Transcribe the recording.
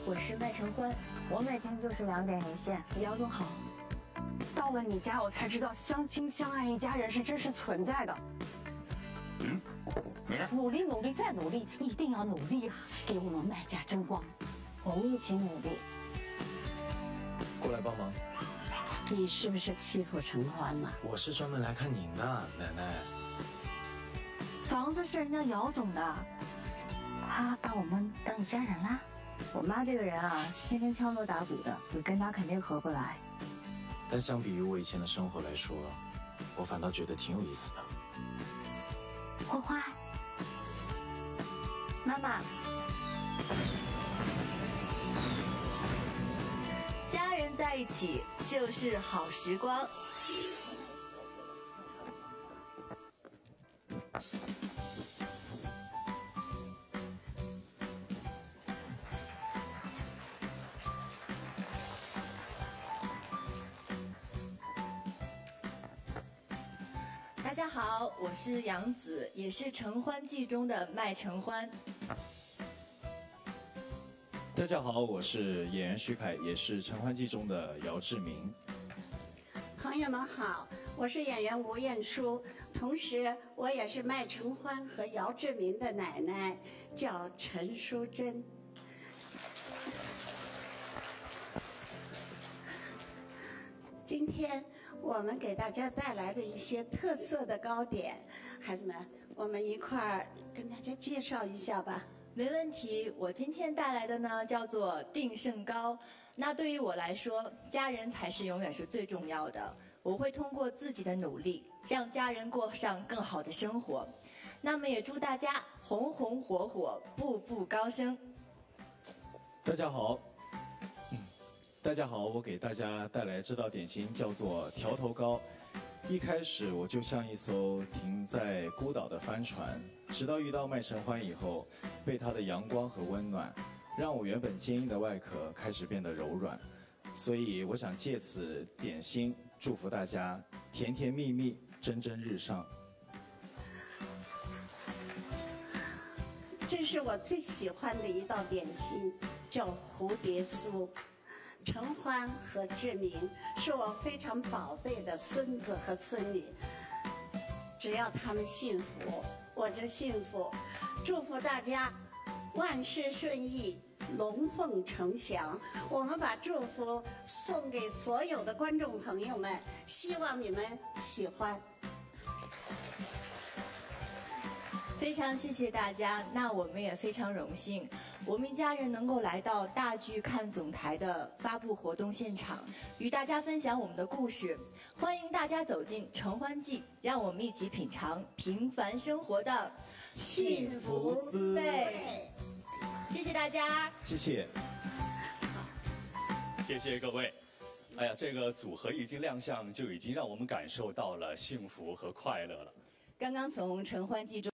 我是麦承欢，我每天就是2点一线。姚总好。到了你家，我才知道相亲相爱一家人是真实存在的。努力努力再努力，一定要努力啊！给我们麦家争光，我们一起努力。 过来帮忙。 你是不是欺负承欢了？ 我是专门来看您的，奶奶。 房子是人家姚总的，他把我们当一家人啦。我妈这个人啊，天天敲锣打鼓的，我跟她肯定合不来。 但相比于我以前的生活来说，我反倒觉得挺有意思的。 花花，妈妈， 家人在一起就是好时光。大家好，我是杨紫，也是《承欢记》中的麦承欢。 大家好，我是演员徐凯，也是《承欢记》中的姚志明。 朋友们好，我是演员吴彦姝，同时我也是麦承欢和姚志明的奶奶，叫陈淑贞。今天我们给大家带来了一些特色的糕点，孩子们，我们一块儿跟大家介绍一下吧。 没问题，我今天带来的呢叫做定胜糕。那对于我来说，家人才是永远是最重要的。我会通过自己的努力，让家人过上更好的生活。那么也祝大家红红火火，步步高升。 大家好。大家好，我给大家带来这道点心，叫做条头糕。一开始我就像一艘停在孤岛的帆船，直到遇到麦承欢以后，被他的阳光和温暖，让我原本坚硬的外壳开始变得柔软。所以我想借此点心祝福大家甜甜蜜蜜，蒸蒸日上。 这是我最喜欢的一道点心，叫蝴蝶酥。承欢和志明是我非常宝贝的孙子和孙女，只要他们幸福，我就幸福。祝福大家万事顺意，龙凤呈祥。我们把祝福送给所有的观众朋友们，希望你们喜欢。 非常谢谢大家，那我们也非常荣幸，我们一家人能够来到大剧看总台的发布活动现场，与大家分享我们的故事。欢迎大家走进《承欢记》，让我们一起品尝平凡生活的幸福滋味。谢谢大家， 谢谢， 谢谢各位。哎呀，这个组合一经亮相，就已经让我们感受到了幸福和快乐了。 刚刚从《承欢记》中